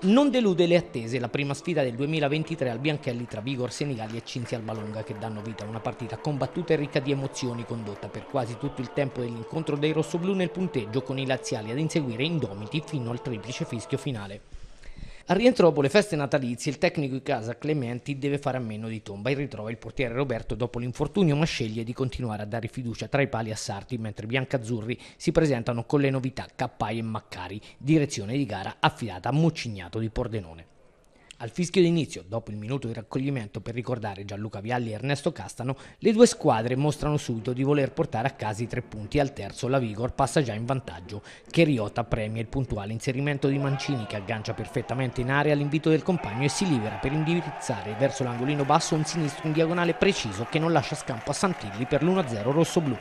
Non delude le attese la prima sfida del 2023 al Bianchelli tra Vigor Senigallia e Cinzia Albalonga, che danno vita a una partita combattuta e ricca di emozioni, condotta per quasi tutto il tempo dell'incontro dei rossoblù nel punteggio, con i laziali ad inseguire indomiti fino al triplice fischio finale. Al rientro dopo le feste natalizie, il tecnico di casa Clementi deve fare a meno di Tomba e ritrova il portiere Roberto dopo l'infortunio, ma sceglie di continuare a dare fiducia tra i pali a Sarti, mentre i biancazzurri si presentano con le novità Cappai e Maccari, direzione di gara affidata a Muccignato di Pordenone. Al fischio d'inizio, dopo il minuto di raccoglimento per ricordare Gianluca Vialli e Ernesto Castano, le due squadre mostrano subito di voler portare a casa i 3 punti. Al terzo la Vigor passa già in vantaggio. Cheriota premia il puntuale inserimento di Mancini, che aggancia perfettamente in area all'invito del compagno e si libera per indirizzare verso l'angolino basso un sinistro in diagonale preciso che non lascia scampo a Santilli per l'1-0 rossoblù.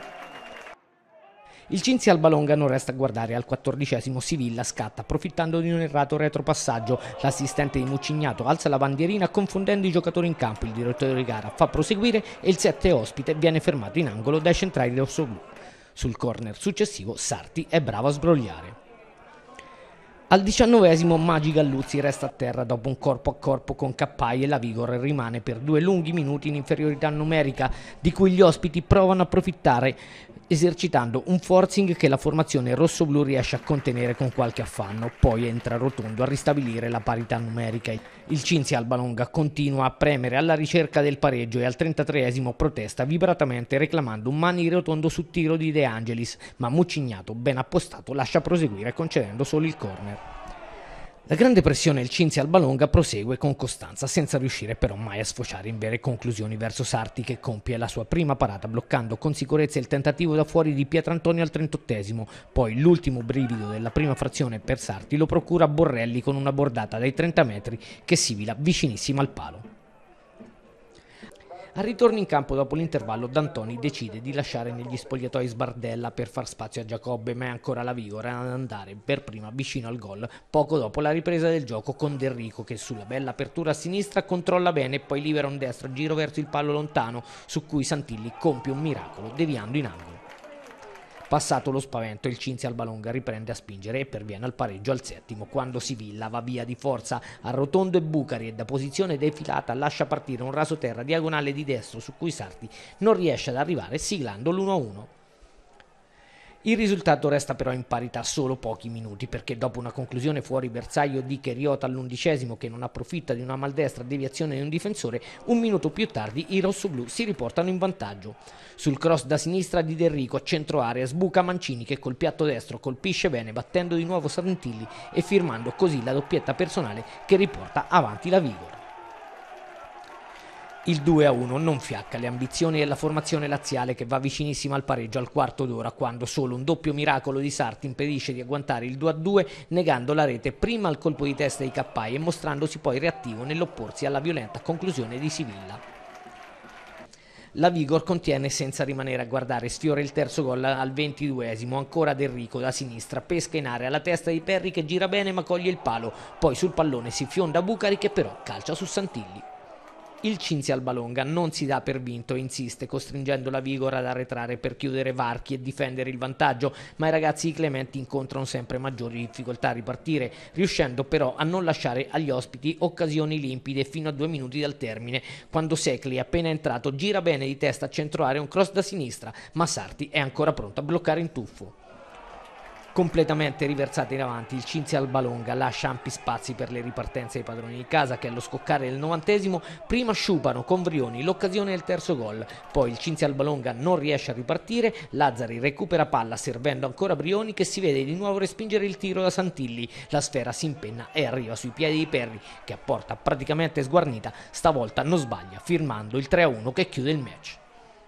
Il Cinzia Albalonga non resta a guardare. Al 14esimo Sivilla scatta approfittando di un errato retropassaggio. L'assistente di Muccignato alza la bandierina confondendo i giocatori in campo. Il direttore di gara fa proseguire e il 7 ospite viene fermato in angolo dai centrali rossoblù. Sul corner successivo Sarti è bravo a sbrogliare. Al 19esimo Magi Galluzzi resta a terra dopo un corpo a corpo con Cappai e la Vigor rimane per 2 lunghi minuti in inferiorità numerica, di cui gli ospiti provano a approfittare esercitando un forcing che la formazione rossoblù riesce a contenere con qualche affanno. Poi entra Rotondo a ristabilire la parità numerica. Il Cinzia Albalonga continua a premere alla ricerca del pareggio e al 33esimo protesta vibratamente reclamando un mani Rotondo su tiro di De Angelis, ma Muccignato, ben appostato, lascia proseguire concedendo solo il corner. La grande pressione del Cinzia Albalonga prosegue con costanza, senza riuscire però mai a sfociare in vere conclusioni verso Sarti, che compie la sua prima parata bloccando con sicurezza il tentativo da fuori di Pietrantonio al 38esimo. Poi l'ultimo brivido della prima frazione per Sarti lo procura Borrelli con una bordata dai 30 metri che sivila vicinissima al palo. Al ritorno in campo dopo l'intervallo D'Antoni decide di lasciare negli spogliatoi Sbardella per far spazio a Giacobbe, ma è ancora la Vigor ad andare per prima vicino al gol poco dopo la ripresa del gioco, con De Rico che sulla bella apertura a sinistra controlla bene e poi libera un destro a giro verso il palo lontano, su cui Santilli compie un miracolo deviando in angolo. Passato lo spavento, il Cinzia Albalonga riprende a spingere e perviene al pareggio al 7° quando Sivilla va via di forza a Rotondo e Bucari e da posizione defilata lascia partire un rasoterra diagonale di destro su cui Sarti non riesce ad arrivare, siglando l'1-1. Il risultato resta però in parità solo pochi minuti, perché dopo una conclusione fuori bersaglio di Cheriota all'11esimo, che non approfitta di una maldestra deviazione di un difensore, un minuto più tardi i rossoblù si riportano in vantaggio. Sul cross da sinistra di De Rico a centro area sbuca Mancini, che col piatto destro colpisce bene battendo di nuovo Santilli e firmando così la doppietta personale che riporta avanti la Vigor. Il 2-1 non fiacca le ambizioni della formazione laziale, che va vicinissima al pareggio al quarto d'ora, quando solo un doppio miracolo di Sarti impedisce di agguantare il 2-2, negando la rete prima al colpo di testa di Cappai e mostrandosi poi reattivo nell'opporsi alla violenta conclusione di Sivilla. La Vigor contiene senza rimanere a guardare, sfiora il terzo gol al 22esimo, ancora Del Rico da sinistra, pesca in area la testa di Perri che gira bene ma coglie il palo, poi sul pallone si fionda Bucari che però calcia su Santilli. Il Cinzia Albalonga non si dà per vinto e insiste, costringendo la Vigor ad arretrare per chiudere varchi e difendere il vantaggio, ma i ragazzi di Clementi incontrano sempre maggiori difficoltà a ripartire, riuscendo però a non lasciare agli ospiti occasioni limpide fino a 2 minuti dal termine, quando Secli, appena entrato, gira bene di testa a centro area un cross da sinistra, ma Sarti è ancora pronto a bloccare in tuffo. Completamente riversata in avanti, il Cinzia Albalonga lascia ampi spazi per le ripartenze dei padroni di casa, che allo scoccare del 90esimo prima sciupano con Vrioni l'occasione del terzo gol, poi il Cinzia Albalonga non riesce a ripartire, Lazzari recupera palla servendo ancora Brioni, che si vede di nuovo respingere il tiro da Santilli, la sfera si impenna e arriva sui piedi di Perri, che a porta praticamente sguarnita stavolta non sbaglia, firmando il 3-1 che chiude il match.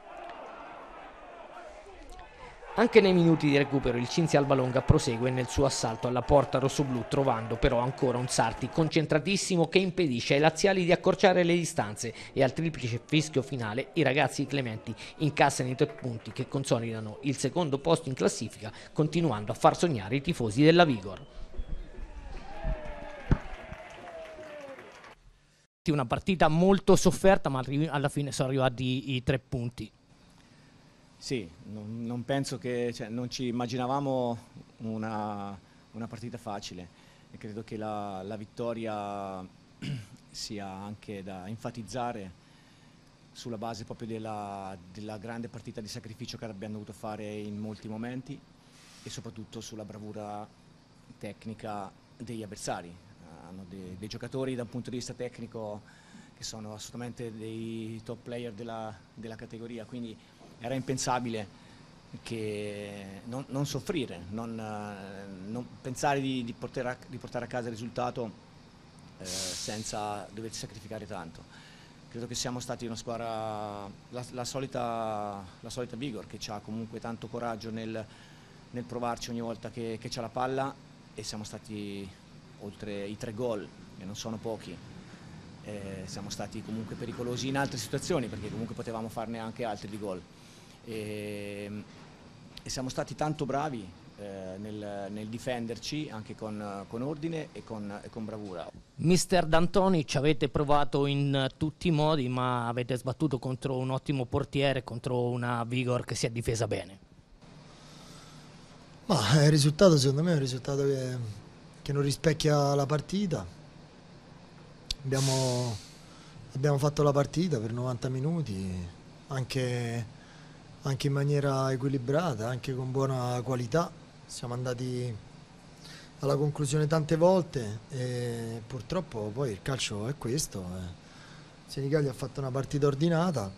Anche nei minuti di recupero il Cinzia Albalonga prosegue nel suo assalto alla porta rossoblù, trovando però ancora un Sarti concentratissimo che impedisce ai laziali di accorciare le distanze, e al triplice fischio finale i ragazzi di Clementi incassano i 3 punti che consolidano il secondo posto in classifica, continuando a far sognare i tifosi della Vigor. Una partita molto sofferta, ma alla fine sono arrivati i 3 punti. Sì, non penso che, non ci immaginavamo una partita facile. e credo che la vittoria sia anche da enfatizzare sulla base proprio della grande partita di sacrificio che abbiamo dovuto fare in molti momenti e soprattutto sulla bravura tecnica degli avversari. Hanno dei giocatori da un punto di vista tecnico che sono assolutamente dei top player della categoria, quindi era impensabile che non soffrire, non pensare di portare a casa il risultato senza doversi sacrificare tanto. Credo che siamo stati una squadra, la solita Vigor, che ha comunque tanto coraggio nel provarci ogni volta che c'ha la palla, e siamo stati, oltre i 3 gol, che non sono pochi, siamo stati comunque pericolosi in altre situazioni, perché comunque potevamo farne anche altri di gol. E siamo stati tanto bravi nel difenderci anche con ordine e con bravura. Mister D'Antoni, ci avete provato in tutti i modi, ma avete sbattuto contro un ottimo portiere, contro una Vigor che si è difesa bene. Ma il risultato secondo me è un risultato che non rispecchia la partita. Abbiamo fatto la partita per 90 minuti, anche in maniera equilibrata, anche con buona qualità. Siamo andati alla conclusione tante volte e purtroppo poi il calcio è questo. Senigallia ha fatto una partita ordinata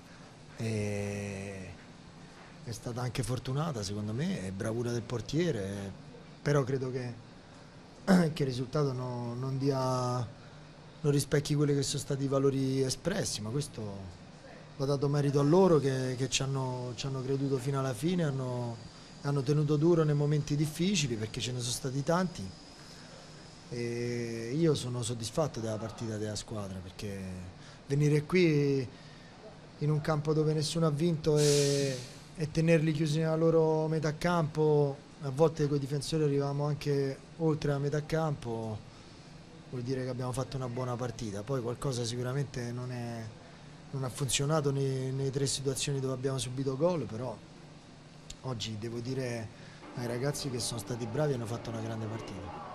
e è stata anche fortunata secondo me, è bravura del portiere, però credo che il risultato non rispecchi quelli che sono stati i valori espressi, ma questo va dato merito a loro che ci hanno creduto fino alla fine, hanno tenuto duro nei momenti difficili, perché ce ne sono stati tanti, e io sono soddisfatto della partita della squadra, perché venire qui in un campo dove nessuno ha vinto e tenerli chiusi nella loro metà campo, a volte con i difensori arrivavamo anche oltre la metà campo, vuol dire che abbiamo fatto una buona partita. Poi qualcosa sicuramente non ha funzionato nelle 3 situazioni dove abbiamo subito gol, però oggi devo dire ai ragazzi che sono stati bravi e hanno fatto una grande partita.